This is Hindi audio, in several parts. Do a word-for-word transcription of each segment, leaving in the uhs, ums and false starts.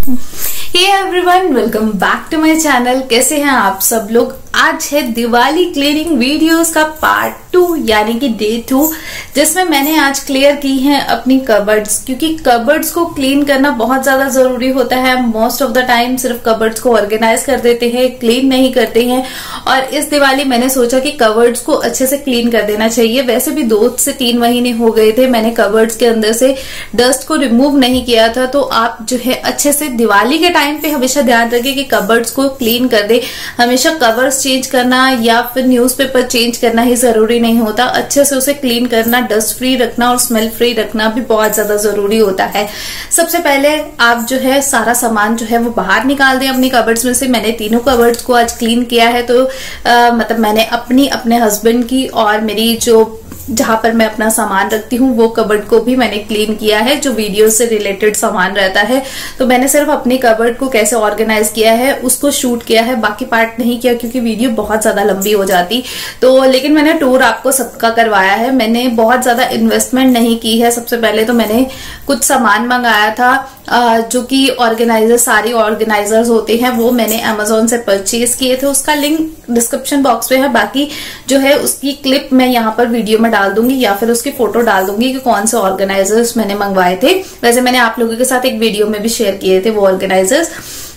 Hey everyone, welcome back to my channel. कैसे हैं आप सब लोग। आज है दिवाली क्लीनिंग वीडियोस का पार्ट टू यानी कि डे टू, जिसमें मैंने आज क्लियर की हैं अपनी कबर्ड्स, क्योंकि कबर्ड्स को क्लीन करना बहुत ज्यादा जरूरी होता है। मोस्ट ऑफ द टाइम सिर्फ कबर्ड्स को ऑर्गेनाइज कर देते हैं, क्लीन नहीं करते हैं। और इस दिवाली मैंने सोचा कि कबर्ड्स को अच्छे से क्लीन कर देना चाहिए। वैसे भी दो से तीन महीने हो गए थे मैंने कबर्ड्स के अंदर से डस्ट को रिमूव नहीं किया था। तो आप जो है अच्छे से दिवाली के टाइम पे हमेशा ध्यान रखें कि कबर्ड्स को क्लीन कर दे। हमेशा कवर्स चेंज करना या फिर न्यूज़पेपर चेंज करना ही जरूरी नहीं होता, अच्छे से उसे क्लीन करना, डस्ट फ्री रखना और स्मेल फ्री रखना भी बहुत ज्यादा जरूरी होता है। सबसे पहले आप जो है सारा सामान जो है वो बाहर निकाल दें अपनी कबर्ड्स में से। मैंने तीनों कबर्ड्स को आज क्लीन किया है। तो आ, मतलब मैंने अपनी, अपने हस्बैंड की और मेरी जो जहां पर मैं अपना सामान रखती हूँ वो कबर्ड को भी मैंने क्लीन किया है, जो वीडियो से रिलेटेड सामान रहता है। तो मैंने सिर्फ अपनी कबर्ड को कैसे ऑर्गेनाइज किया है उसको शूट किया है, बाकी पार्ट नहीं किया क्योंकि वीडियो बहुत ज्यादा लंबी हो जाती। तो लेकिन मैंने टूर आपको सबका करवाया है। मैंने बहुत ज्यादा इन्वेस्टमेंट नहीं की है। सबसे पहले तो मैंने कुछ सामान मंगाया था जो कि ऑर्गेनाइजर, सारी ऑर्गेनाइजर्स होते हैं, वो मैंने अमेजोन से परचेज किए थे। उसका लिंक डिस्क्रिप्शन बॉक्स में है। बाकी जो है उसकी क्लिप मैं यहाँ पर वीडियो में डाल दूंगी या फिर उसकी फोटो डाल दूंगी कि कौन से ऑर्गेनाइजर्स मैंने मंगवाए थे। वैसे मैंने आप लोगों के साथ एक वीडियो में भी शेयर किए थे वो ऑर्गेनाइजर्स।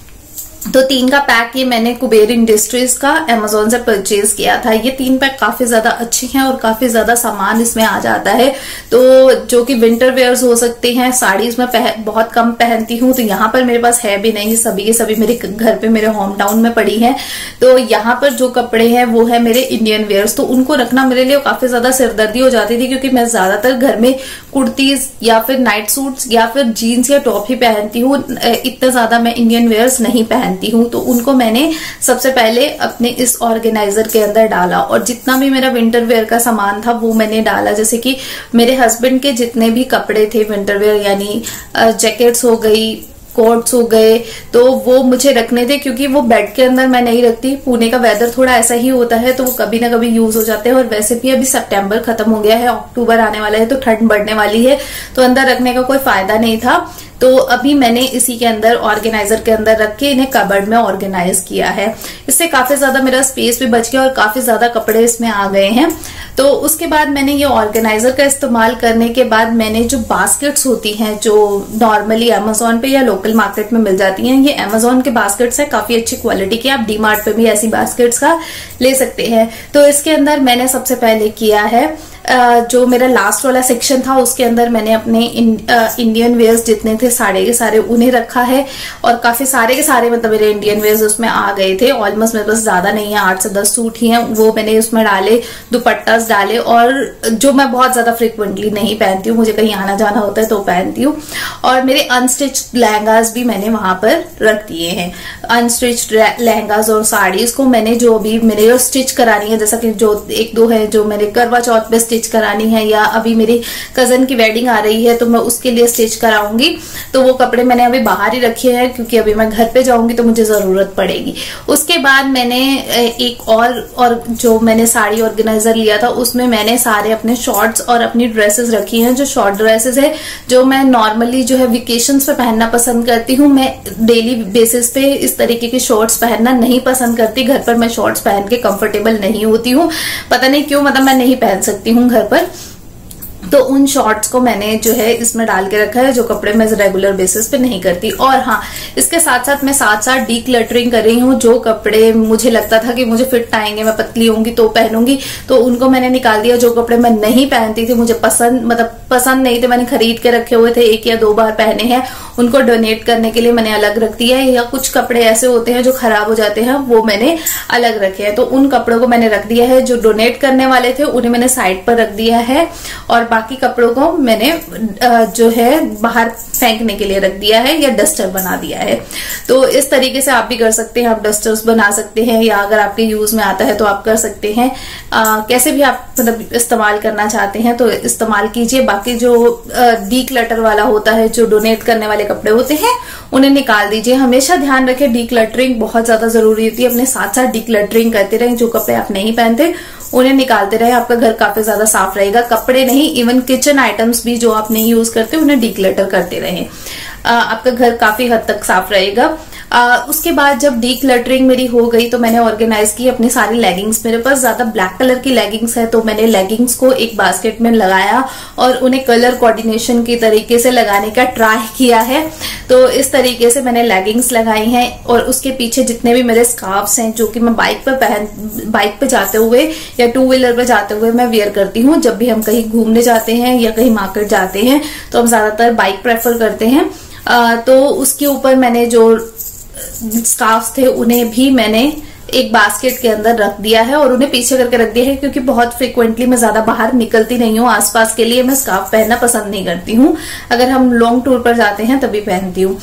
तो तीन का पैक ये मैंने कुबेर इंडस्ट्रीज का अमेजोन से परचेज किया था। ये तीन पैक काफी ज्यादा अच्छे हैं और काफी ज्यादा सामान इसमें आ जाता है। तो जो कि विंटर वेयर्स हो सकते हैं, साड़ी इसमें पह, बहुत कम पहनती हूँ, तो यहाँ पर मेरे पास है भी नहीं, सभी के सभी मेरे घर पे, मेरे होम टाउन में पड़ी है। तो यहाँ पर जो कपड़े हैं वो है मेरे इंडियन वेयर्स। तो उनको रखना मेरे लिए काफी ज्यादा सिरदर्दी हो जाती थी, क्योंकि मैं ज्यादातर घर में कुर्तीज या फिर नाइट सूट्स या फिर जीन्स या टॉप ही पहनती हूँ। इतना ज्यादा मैं इंडियन वेयर्स नहीं पहनती हूँ। तो उनको मैंने सबसे पहले अपने इस ऑर्गेनाइजर के अंदर डाला और जितना भी मेरा विंटर वेयर का सामान था वो मैंने डाला। जैसे कि मेरे हस्बैंड के जितने भी कपड़े थे विंटर वेयर, यानी जैकेट्स हो गई, कोट्स हो गए, तो वो मुझे रखने थे, क्योंकि वो बेड के अंदर मैं नहीं रखती। पुणे का वेदर थोड़ा ऐसा ही होता है तो वो कभी ना कभी यूज हो जाते हैं। और वैसे भी अभी सितंबर खत्म हो गया है, अक्टूबर आने वाला है, तो ठंड बढ़ने वाली है, तो अंदर रखने का कोई फायदा नहीं था। तो अभी मैंने इसी के अंदर ऑर्गेनाइजर के अंदर रख के इन्हें कबर्ड में ऑर्गेनाइज किया है। इससे काफी ज्यादा मेरा स्पेस भी बच गया और काफी ज्यादा कपड़े इसमें आ गए हैं। तो उसके बाद मैंने ये ऑर्गेनाइजर का इस्तेमाल करने के बाद मैंने जो बास्केट्स होती हैं, जो नॉर्मली अमेजोन पे या लोकल मार्केट में मिल जाती हैं, ये अमेजोन के बास्केट्स है, काफी अच्छी क्वालिटी के। आप डी मार्ट पे भी ऐसी बास्केट्स का ले सकते हैं। तो इसके अंदर मैंने सबसे पहले किया है, जो मेरा लास्ट वाला सेक्शन था उसके अंदर मैंने अपने इंडियन वेयर्स जितने थे सारे के सारे उन्हें रखा है। और काफी सारे के सारे मतलब मेरे इंडियन वेयर्स उसमें आ गए थे। ऑलमोस्ट मेरे पास ज्यादा नहीं है, आठ से दस सूट ही हैं, वो मैंने उसमें डाले, दुपट्टास डाले। और जो मैं बहुत ज्यादा फ्रिक्वेंटली नहीं पहनती हूँ, मुझे कहीं आना जाना होता है तो पहनती हूँ। और मेरे अनस्टिच लहंगास भी मैंने वहां पर रख दिए हैं। अनस्टिच लहंगास और साड़ीज को मैंने जो भी मेरे स्टिच करानी है, जैसा कि जो एक दो है जो मेरे करवा चौथ पे स्टिच करानी है, या अभी मेरी कजन की वेडिंग आ रही है तो मैं उसके लिए स्टिच कराऊंगी, तो वो कपड़े मैंने अभी बाहर ही रखे हैं, क्योंकि अभी मैं घर पे जाऊंगी तो मुझे जरूरत पड़ेगी। उसके बाद मैंने एक और और जो मैंने साड़ी ऑर्गेनाइजर लिया था उसमें मैंने सारे अपने शॉर्ट्स और अपनी ड्रेसेस रखी हैं। जो शॉर्ट ड्रेसेस है जो मैं नॉर्मली जो है वेकेशंस पे पहनना पसंद करती हूँ, मैं डेली बेसिस पे इस तरीके की शॉर्ट्स पहनना नहीं पसंद करती। घर पर मैं शॉर्ट्स पहन के कंफर्टेबल नहीं होती हूँ, पता नहीं क्यों, मतलब मैं नहीं पहन सकती हूँ घर पर। तो उन शॉर्ट्स को मैंने जो है इसमें डाल के रखा है, जो कपड़े मैं रेगुलर बेसिस पे नहीं करती। और हाँ, इसके साथ साथ मैं साथ साथ डी क्लटरिंग कर रही हूँ। जो कपड़े मुझे लगता था कि मुझे फिट आएंगे, मैं पतली होंगी तो पहनूंगी, तो उनको मैंने निकाल दिया। जो कपड़े मैं नहीं पहनती थी, मुझे पसंद मतलब पसंद नहीं थे, मैंने खरीद के रखे हुए थे, एक या दो बार पहने हैं, उनको डोनेट करने के लिए मैंने अलग रख दिया है। या कुछ कपड़े ऐसे होते हैं जो खराब हो जाते हैं, वो मैंने अलग रखे हैं। तो उन कपड़ों को मैंने रख दिया है। जो डोनेट करने वाले थे उन्हें मैंने साइड पर रख दिया है और बाकी कपड़ों को मैंने जो है बाहर फेंकने के लिए रख दिया है या डस्टर बना दिया है। तो इस तरीके से आप भी कर सकते हैं, आप डस्टर्स बना सकते हैं, या अगर आपके यूज में आता है तो आप कर सकते हैं। आ, कैसे भी आप मतलब इस्तेमाल करना चाहते हैं तो इस्तेमाल कीजिए। बाकी जो डी क्लटर वाला होता है, जो डोनेट करने वाले कपड़े होते हैं, उन्हें निकाल दीजिए। हमेशा ध्यान रखें, डी क्लटरिंग बहुत ज्यादा जरूरी होती है। अपने साथ साथ डी क्लटरिंग करते रहें। जो कपड़े आप नहीं पहनते उन्हें निकालते रहे, आपका घर काफी ज्यादा साफ रहेगा। कपड़े नहीं, इवन किचन आइटम्स भी जो आप नहीं यूज करते उन्हें डीक्लटर करते रहे, आपका घर काफी हद तक साफ रहेगा। आ, उसके बाद जब डी क्लटरिंग मेरी हो गई तो मैंने ऑर्गेनाइज की अपनी सारी लेगिंग्स। मेरे पास ज्यादा ब्लैक कलर की लेगिंग्स है तो मैंने लेगिंग्स को एक बास्केट में लगाया और उन्हें कलर कोऑर्डिनेशन की तरीके से लगाने का ट्राई किया है। तो इस तरीके से मैंने लेगिंग्स लगाई हैं और उसके पीछे जितने भी मेरे स्कार्फ्स हैं जो कि मैं बाइक पर पहन बाइक पे जाते हुए या टू व्हीलर पे जाते हुए मैं वेयर करती हूँ। जब भी हम कहीं घूमने जाते हैं या कहीं मार्केट जाते हैं तो हम ज्यादातर बाइक प्रेफर करते हैं। आ, तो उसके ऊपर मैंने जो स्कार्फ्स थे उन्हें भी मैंने एक बास्केट के अंदर रख दिया है और उन्हें पीछे करके रख दिया है, क्योंकि बहुत फ्रिक्वेंटली मैं ज्यादा बाहर निकलती नहीं हूँ आसपास के लिए मैं स्कार्फ पहनना पसंद नहीं करती हूँ। अगर हम लॉन्ग टूर पर जाते हैं तभी पहनती हूँ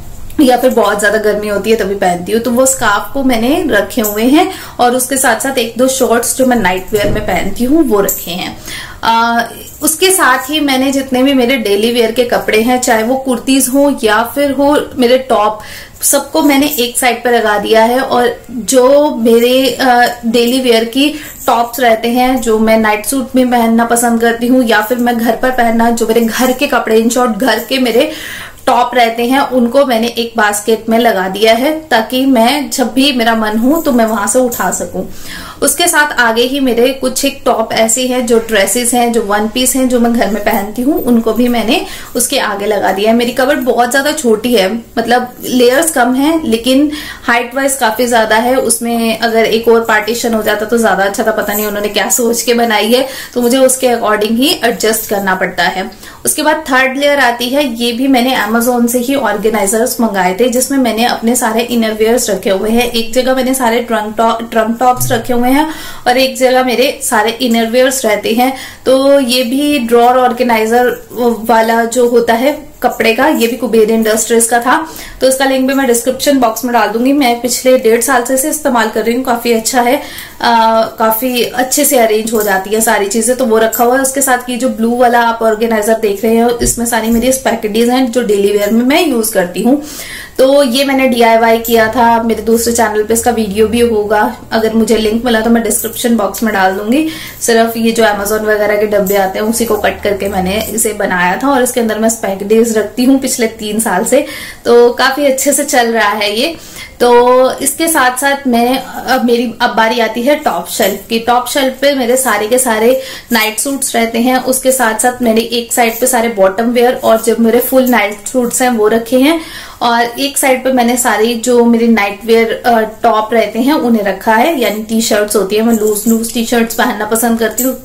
या फिर बहुत ज्यादा गर्मी होती है तभी पहनती हूँ। तो वो स्कार्फ को मैंने रखे हुए हैं और उसके साथ साथ एक दो शॉर्ट्स जो मैं नाइट वेयर में पहनती हूँ वो रखे हैं। आ, उसके साथ ही मैंने जितने भी मेरे डेली वेयर के कपड़े हैं, चाहे वो कुर्तीज हो या फिर हो मेरे टॉप, सबको मैंने एक साइड पर लगा दिया है। और जो मेरे डेली वेयर की टॉप्स रहते हैं जो मैं नाइट सूट में पहनना पसंद करती हूँ या फिर मैं घर पर पहनना, जो मेरे घर के कपड़े, इन शॉर्ट घर के मेरे टॉप रहते हैं, उनको मैंने एक बास्केट में लगा दिया है ताकि मैं जब भी मेरा मन हो तो मैं वहां से उठा सकूं। उसके साथ आगे ही मेरे कुछ एक टॉप ऐसे हैं जो ड्रेसेस हैं, जो वन पीस हैं, जो मैं घर में पहनती हूँ, उनको भी मैंने उसके आगे लगा दिया है। मेरी कबर्ड बहुत ज्यादा छोटी है, मतलब लेयर्स कम है लेकिन हाइट वाइज काफी ज्यादा है। उसमें अगर एक और पार्टीशन हो जाता तो ज्यादा अच्छा था, पता नहीं उन्होंने क्या सोच के बनाई है, तो मुझे उसके अकॉर्डिंग ही एडजस्ट करना पड़ता है। उसके बाद थर्ड लेयर आती है, ये भी मैंने अमेजोन से ही ऑर्गेनाइजर्स मंगाए थे जिसमें मैंने अपने सारे इनरवियर्स रखे हुए हैं। एक जगह मैंने सारे ट्रंक टॉप ट्रंक टॉप्स रखे हुए हैं और एक जगह मेरे सारे इनरवियर्स रहते हैं। तो ये भी ड्रॉर ऑर्गेनाइजर वाला जो होता है कपड़े का, ये भी कुबेर इंडस्ट्रीज का था, तो इसका लिंक भी मैं डिस्क्रिप्शन बॉक्स में डाल दूंगी। मैं पिछले डेढ़ साल से इसे इस्तेमाल कर रही हूँ, काफी अच्छा है, आ, काफी अच्छे से अरेंज हो जाती है सारी चीजें, तो वो रखा हुआ है। उसके साथ ये जो ब्लू वाला आप ऑर्गेनाइजर देख रहे हो, इसमें सारी मेरी पैकेजेस हैं जो डेली वेयर में मैं यूज करती हूँ। तो ये मैंने डी आई वाई किया था, मेरे दूसरे चैनल पे इसका वीडियो भी होगा, अगर मुझे लिंक मिला तो मैं डिस्क्रिप्शन बॉक्स में डाल दूंगी। सिर्फ ये जो अमेजोन वगैरह के डब्बे आते हैं उसी को कट करके मैंने इसे बनाया था और इसके अंदर मैं पैकेजेस रखती हूँ पिछले तीन साल से, तो काफी अच्छे से चल रहा है ये। तो इसके साथ साथ मैं अब मेरी अब बारी आती है टॉप शेल्फ की। टॉप शेल्फ पे मेरे सारे के सारे नाइट सूट्स रहते हैं, उसके साथ साथ मैंने एक साइड पे सारे बॉटम वेयर और जब मेरे फुल नाइट सूट्स हैं वो रखे हैं और एक साइड पे मैंने सारी जो मेरी नाइट वेयर टॉप रहते हैं उन्हें रखा है, यानी टी शर्ट्स होती है, मैं लूज लूज टी शर्ट्स पहनना पसंद करती हूँ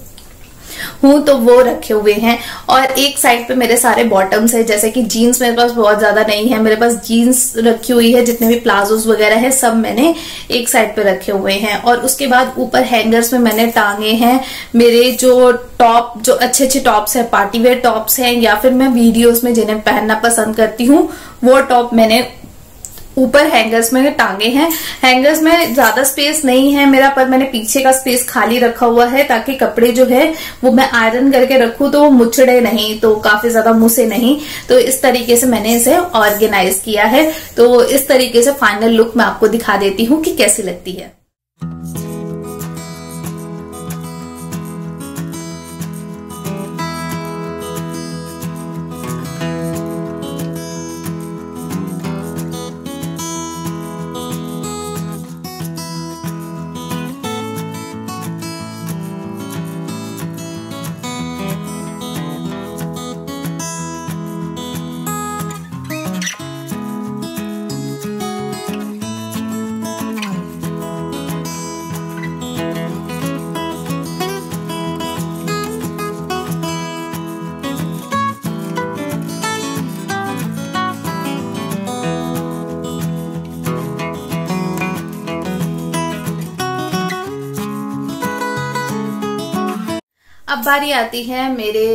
हूँ तो वो रखे हुए हैं। और एक साइड पे मेरे सारे बॉटम्स है, जैसे कि जीन्स मेरे पास बहुत ज्यादा नहीं है, मेरे पास जीन्स रखी हुई है, जितने भी प्लाजोस वगैरह है सब मैंने एक साइड पे रखे हुए हैं। और उसके बाद ऊपर हैंगर्स में मैंने टांगे हैं मेरे जो टॉप, जो अच्छे अच्छे टॉप्स है, पार्टी वेयर टॉप्स हैं या फिर मैं वीडियोस में जिन्हें पहनना पसंद करती हूँ वो टॉप मैंने ऊपर हैंगर्स में टांगे हैं। हैंगर्स में ज्यादा स्पेस नहीं है मेरा, पर मैंने पीछे का स्पेस खाली रखा हुआ है ताकि कपड़े जो है वो मैं आयरन करके रखूं तो वो मुचड़े नहीं, तो काफी ज्यादा मुंह से नहीं। तो इस तरीके से मैंने इसे ऑर्गेनाइज किया है। तो इस तरीके से फाइनल लुक मैं आपको दिखा देती हूँ कि कैसी लगती है। अब बारी आती है मेरे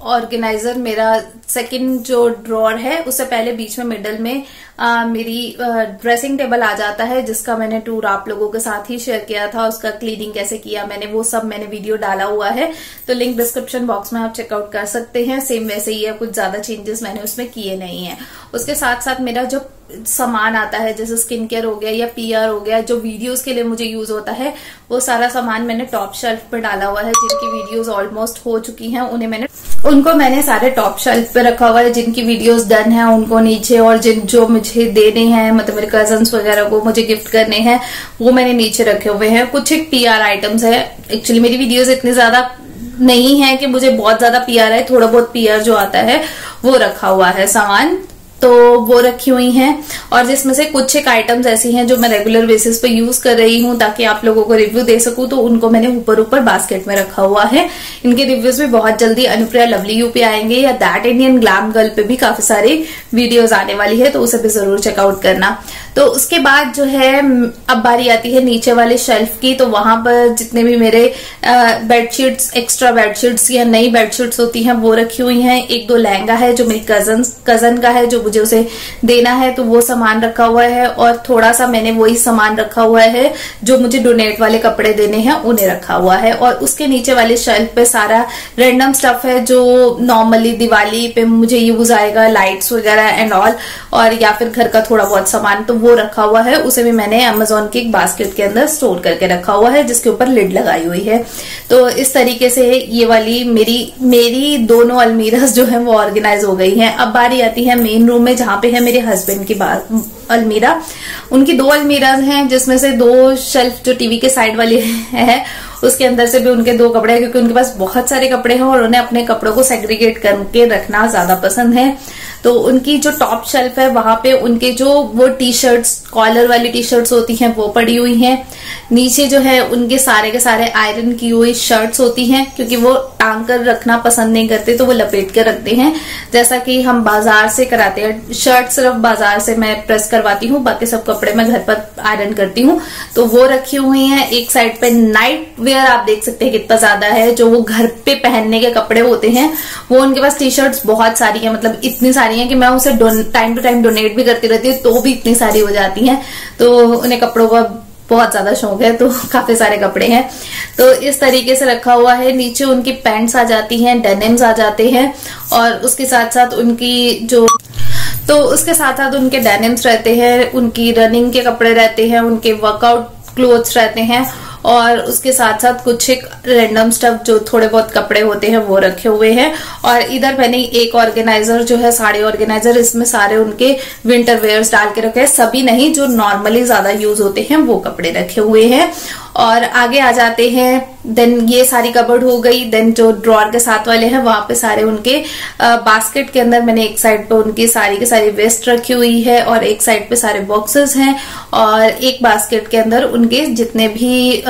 ऑर्गेनाइजर मेरा सेकंड जो ड्रॉर है उससे पहले बीच में मिडल में आ, मेरी ड्रेसिंग टेबल आ जाता है, जिसका मैंने टूर आप लोगों के साथ ही शेयर किया था। उसका क्लीनिंग कैसे किया मैंने, वो सब मैंने वीडियो डाला हुआ है, तो लिंक डिस्क्रिप्शन बॉक्स में आप चेकआउट कर सकते हैं। सेम वैसे ही है, कुछ ज्यादा चेंजेस मैंने उसमें किए नहीं है। उसके साथ साथ मेरा जो सामान आता है जैसे स्किन केयर हो गया या पीआर हो गया, जो वीडियोस के लिए मुझे यूज होता है, वो सारा सामान मैंने टॉप शेल्फ पे डाला हुआ है। जिनकी वीडियोस ऑलमोस्ट हो चुकी हैं उन्हें मैंने उनको मैंने सारे टॉप शेल्फ पे रखा हुआ है। जिनकी वीडियोस डन है उनको नीचे, और जिन जो मुझे देने हैं, मतलब मेरे कजन्स वगैरह को मुझे गिफ्ट करने हैं, वो मैंने नीचे रखे हुए हैं। कुछ एक पीआर आइटम्स है। एक्चुअली मेरी वीडियोस इतनी ज्यादा नहीं है कि मुझे बहुत ज्यादा पीआर है, थोड़ा बहुत पीआर जो आता है वो रखा हुआ है सामान, तो वो रखी हुई हैं। और जिसमें से कुछ एक आइटम्स ऐसी हैं जो मैं रेगुलर बेसिस पे यूज कर रही हूँ ताकि आप लोगों को रिव्यू दे सकूं, तो उनको मैंने ऊपर ऊपर बास्केट में रखा हुआ है। इनके रिव्यूज भी बहुत जल्दी अनुप्रिया लवली यू पे आएंगे, या दैट इंडियन ग्लैम गर्ल पे भी काफी सारी वीडियोज आने वाली है, तो उसे भी जरूर चेकआउट करना। तो उसके बाद जो है अब बारी आती है नीचे वाले शेल्फ की। तो वहां पर जितने भी मेरे बेडशीट्स, एक्स्ट्रा बेडशीट्स या नई बेडशीट्स होती हैं वो रखी हुई हैं। एक दो लहंगा है जो मेरी कजन कजन का है, जो मुझे उसे देना है, तो वो सामान रखा हुआ है। और थोड़ा सा मैंने वही सामान रखा हुआ है जो मुझे डोनेट वाले कपड़े देने हैं, उन्हें रखा हुआ है। और उसके नीचे वाले शेल्फ पे सारा रैंडम स्टफ है जो नॉर्मली दिवाली पे मुझे यूज आएगा, लाइट्स वगैरह एंड ऑल, और या फिर घर का थोड़ा बहुत सामान, तो वो रखा हुआ है। उसे भी मैंने अमेजोन के एक बास्केट के अंदर स्टोर करके रखा हुआ है, जिसके ऊपर लिड लगाई हुई है। तो इस तरीके से ये वाली मेरी मेरी दोनों अलमीराज जो है वो ऑर्गेनाइज हो गई हैं। अब बारी आती है मेन रूम में, जहां पे है मेरे हस्बैंड की अलमीरा। उनकी दो अलमीराज हैं, जिसमें से दो शेल्फ जो टीवी के साइड वाली है उसके अंदर से भी उनके दो कपड़े हैं, क्योंकि उनके पास बहुत सारे कपड़े हैं और उन्हें अपने कपड़ों को सेग्रीगेट करके रखना ज्यादा पसंद है। तो उनकी जो टॉप शेल्फ है वहां पे उनके जो वो टी शर्ट्स, कॉलर वाली टी शर्ट्स होती हैं वो पड़ी हुई हैं। नीचे जो है उनके सारे के सारे आयरन की हुई शर्ट्स होती हैं, क्योंकि वो टांग कर रखना पसंद नहीं करते, तो वो लपेट कर रखते हैं, जैसा कि हम बाजार से कराते हैं। शर्ट सिर्फ बाजार से मैं प्रेस करवाती हूँ, बाकी सब कपड़े मैं घर पर आयरन करती हूँ। तो वो रखी हुई है। एक साइड पे नाइट वेयर आप देख सकते हैं कितना ज्यादा है, जो वो घर पे पहनने के कपड़े होते हैं, वो उनके पास टी शर्ट्स बहुत सारी है, मतलब इतनी सारी है कि मैं उसे टाइम टू टाइम डोनेट भी करती रहती हूँ, तो भी इतनी सारी हो जाती हैं। तो उन्हें कपड़ों का बहुत ज्यादा शौक है, तो काफी सारे कपड़े हैं। तो इस तरीके से रखा हुआ है। नीचे उनकी पैंट्स आ जाती हैं, डेनिम्स आ जाते हैं, और उसके साथ साथ उनकी जो तो उसके साथ साथ उनके डेनिम्स रहते हैं, उनकी रनिंग के कपड़े रहते हैं, उनके वर्कआउट क्लोथ्स रहते हैं, और उसके साथ साथ कुछ एक रैंडम स्टफ जो थोड़े बहुत कपड़े होते हैं वो रखे हुए हैं। और इधर मैंने एक ऑर्गेनाइजर जो है, साड़ी ऑर्गेनाइजर, इसमें सारे उनके विंटर वेयर्स डाल के रखे हैं, सभी नहीं, जो नॉर्मली ज्यादा यूज होते हैं वो कपड़े रखे हुए हैं। और आगे आ जाते हैं, देन ये सारी कबर्ड हो गई। देन जो ड्रॉर के साथ वाले हैं वहां पे सारे उनके बास्केट के अंदर मैंने एक साइड पे उनकी सारी की सारी वेस्ट रखी हुई है, और एक साइड पे सारे बॉक्सेस हैं, और एक बास्केट के अंदर उनके जितने भी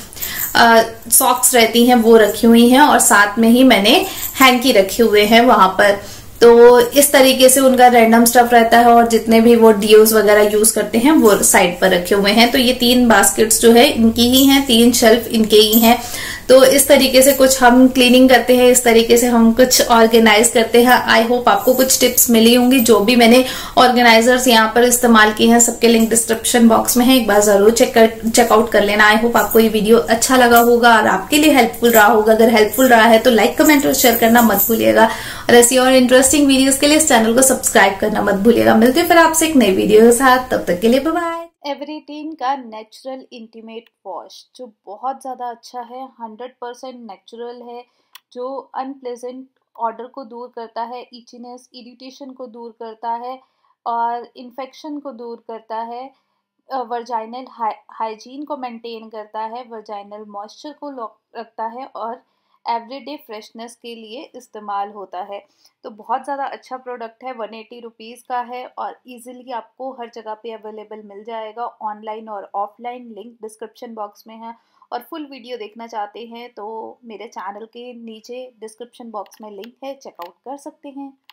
सॉक्स रहती हैं वो रखी हुई हैं, और साथ में ही मैंने हैंकी रखे हुए हैं वहां पर। तो इस तरीके से उनका रैंडम स्टफ रहता है, और जितने भी वो डियोज वगैरह यूज करते हैं वो साइड पर रखे हुए हैं। तो ये तीन बास्केट्स जो है इनकी ही हैं, तीन शेल्फ इनके ही हैं। तो इस तरीके से कुछ हम क्लीनिंग करते हैं, इस तरीके से हम कुछ ऑर्गेनाइज करते हैं। आई होप आपको कुछ टिप्स मिली होंगी। जो भी मैंने ऑर्गेनाइजर्स यहाँ पर इस्तेमाल किए हैं सबके लिंक डिस्क्रिप्शन बॉक्स में है, एक बार जरूर चेक कर चेकआउट कर लेना। आई होप आपको ये वीडियो अच्छा लगा होगा और आपके लिए हेल्पफुल रहा होगा। अगर हेल्पफुल रहा है तो लाइक, कमेंट और शेयर करना मत भूलिएगा, और ऐसी और इंटरेस्टिंग वीडियोस के लिए इस चैनल को सब्सक्राइब करना मत भूलिएगा। मिलते हैं फिर आपसे एक नई वीडियो के साथ, तब तक के लिए बाय बाय। एवरीटीन का नेचुरल इंटीमेट वॉश जो बहुत ज़्यादा अच्छा है, हंड्रेड परसेंट नेचुरल है, जो अनप्लेजेंट ऑर्डर को दूर करता है, इचीनेस, इरिटेशन को दूर करता है, और इन्फेक्शन को दूर करता है, वर्जाइनल हाइजीन को मेंटेन करता है, वर्जाइनल मॉइस्चर को रखता है, और एवरीडे फ्रेशनेस के लिए इस्तेमाल होता है। तो बहुत ज़्यादा अच्छा प्रोडक्ट है, वन एटी रुपीज़ का है, और इजीली आपको हर जगह पे अवेलेबल मिल जाएगा, ऑनलाइन और ऑफलाइन। लिंक डिस्क्रिप्शन बॉक्स में है, और फुल वीडियो देखना चाहते हैं तो मेरे चैनल के नीचे डिस्क्रिप्शन बॉक्स में लिंक है, चेकआउट कर सकते हैं।